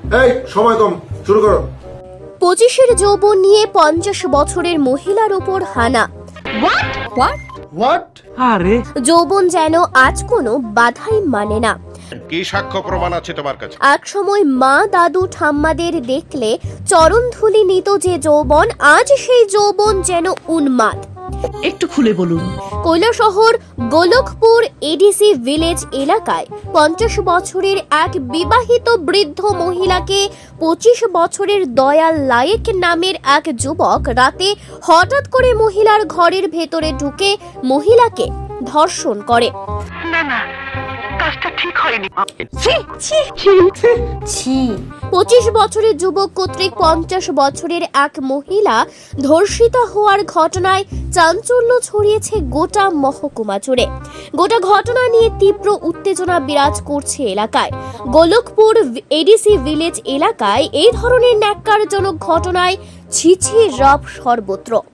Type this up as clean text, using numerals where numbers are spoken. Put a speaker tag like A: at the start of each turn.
A: এই সময় কম, শুরু করো।
B: 25-এর যৌবন নিয়ে 50 বছরের মহিলার উপর হানা।
A: হোয়াট?
C: আরে
B: যৌবন যেন আজ কোনো বাধাই মানে না।
D: কি সাক্ষ্য প্রমাণ আছে তোমার কাছে? এক
B: সময় মা দাদু ঠাম্মাদের দেখলে চরণধুলি নিত যে যৌবন, আজ সেই যৌবন যেন উন্মাদ।
C: একটু খুলে বলুন।
B: কৈলাসহর গোলকপুর এডিসি ভিলেজ এলাকায় 50 বছরের এক বিবাহিত বৃদ্ধ মহিলাকে 25 বছরের দয়াল লায়েক নামের এক যুবক রাতে হঠাৎ করে মহিলার ঘরের ভেতরে ঢুকে মহিলাকে ধর্ষণ করে।
C: না না, কাজটা ঠিক হয়নি।
B: 25 বছরের যুবক কর্তৃক 50 বছরের এক মহিলা ধর্ষিতা হওয়ার ঘটনায় চাঞ্চল্য ছড়িয়েছে গোটা মহকুমা জুড়ে। গোটা ঘটনা নিয়ে তীব্র উত্তেজনা বিরাজ করছে এলাকায়। গোলকপুর এডিসি ভিলেজ এলাকায় এই ধরনের ন্যাক্কারজনক ঘটনায় ছিছি রব সর্বত্র।